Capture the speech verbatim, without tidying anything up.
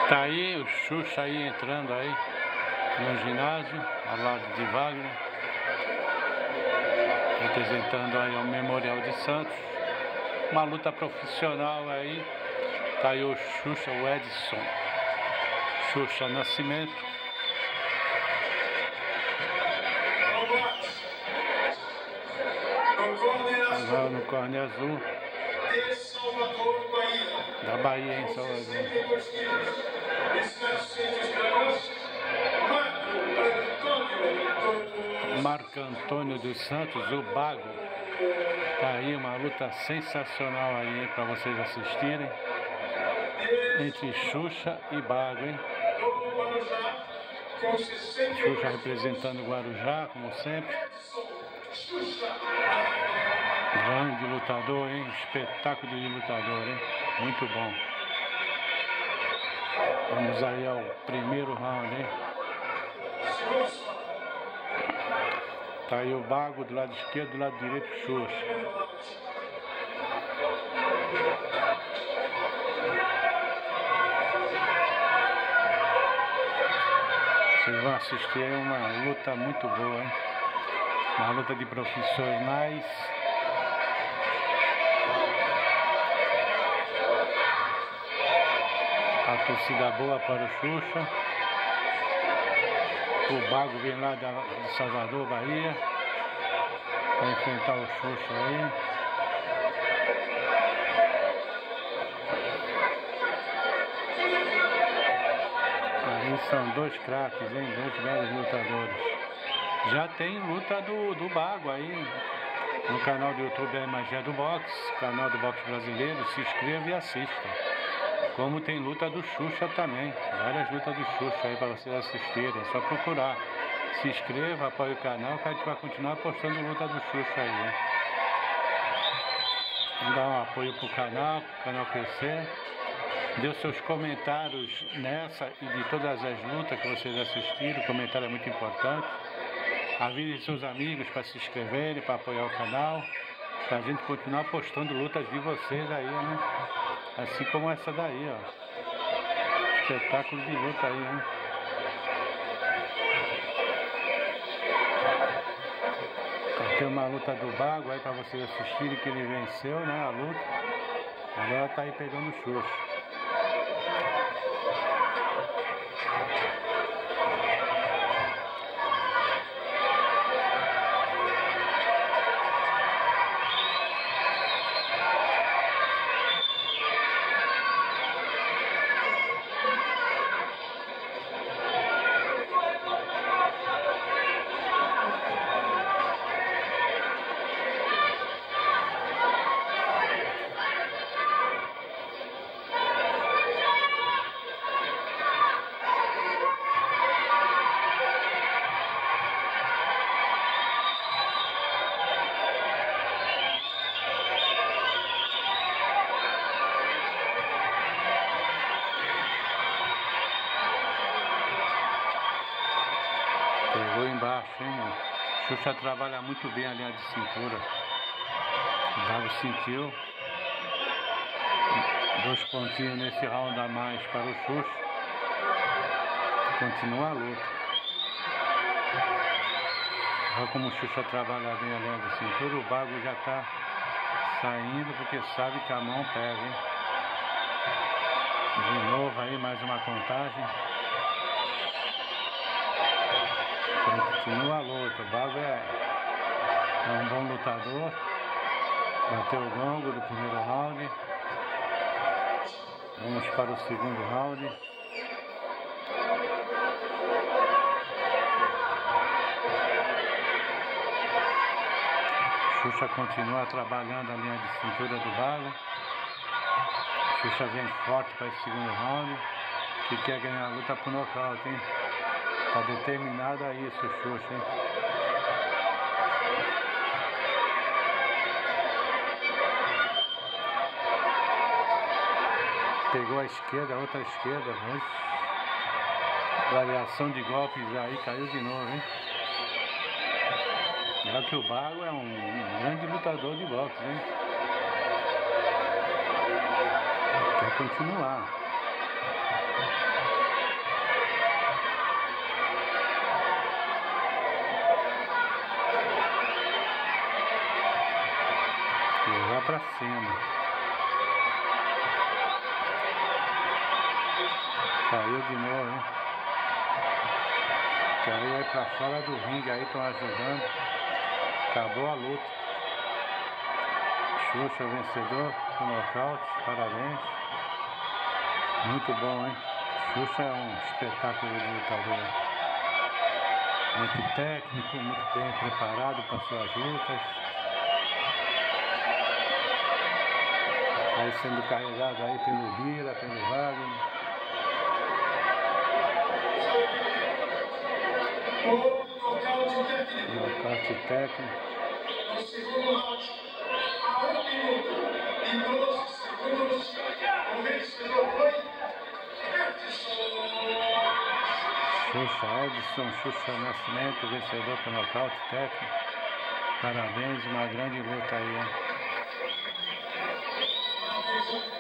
Tá aí o Xuxa aí entrando aí no ginásio, ao lado de Wagner, representando aí o Memorial de Santos. Uma luta profissional aí. Tá aí o Xuxa, o Edson Xuxa Nascimento. Agora no corne azul da Bahia, em Salvador. Marco Antônio dos Santos, o Bago. Tá aí uma luta sensacional aí para vocês assistirem, entre Xuxa e Bago, hein? Xuxa representando o Guarujá, como sempre. Grande lutador, hein? Espetáculo de lutador, hein? Muito bom. Vamos aí ao primeiro round, hein? Tá aí o Bago do lado esquerdo, do lado direito, Xuxa. Vocês vão assistir aí uma luta muito boa, hein? Uma luta de profissionais. A torcida boa para o Xuxa. O Bago vem lá de Salvador, Bahia, para enfrentar o Xuxa aí. Aí são dois craques, hein? Dois belos lutadores. Já tem luta do, do Bago aí no canal do YouTube, é Magia do Boxe, canal do Boxe Brasileiro. Se inscreva e assista. Como tem luta do Xuxa também, várias lutas do Xuxa aí para vocês assistirem, é só procurar. Se inscreva, apoie o canal, que a gente vai continuar postando luta do Xuxa aí, né? Então dá um apoio pro canal, pro canal crescer. Dê os seus comentários nessa e de todas as lutas que vocês assistiram, o comentário é muito importante. Avise seus amigos para se inscreverem, para apoiar o canal, para a gente continuar postando lutas de vocês aí, né? Assim como essa daí, ó. Espetáculo de luta aí, hein? Tem uma luta do Bago aí pra vocês assistirem, que ele venceu, né? A luta. Agora tá aí pegando o Xuxa. Pegou embaixo, hein? Xuxa trabalha muito bem a linha de cintura. O Bago sentiu. Dois pontinhos nesse round a mais para o Xuxa. Continua a luta. Olha como o Xuxa trabalha bem a linha de cintura. O Bago já está saindo porque sabe que a mão pega, hein? De novo aí, mais uma contagem. Continua a luta, o Bago é, é um bom lutador. Bateu o gongo do primeiro round. Vamos para o segundo round. Xuxa continua trabalhando a linha de cintura do Bago. Xuxa vem forte para esse segundo round, que quer ganhar a luta por nocaute, hein? Tá determinado a isso, Xuxa, hein? Pegou a esquerda, a outra esquerda, mas variação de golpes aí, caiu de novo, hein? Já que o Bago é um, um grande lutador de boxe, hein? Quer continuar. pra cima. Caiu de novo, hein? Caiu aí pra fora do ringue, aí estão ajudando. Acabou a luta. Xuxa vencedor com nocaute, parabéns. Muito bom, hein? Xuxa é um espetáculo de lutador. Muito técnico, muito bem preparado para suas lutas. Aí sendo carregado aí pelo Bira, pelo Wagner. Nocaute técnico. No segundo round, a um minuto e doze segundos, o vencedor foi Edson. Xuxa, Edson, Xuxa Nascimento, vencedor por nocaute técnico. Parabéns, uma grande luta aí, hein?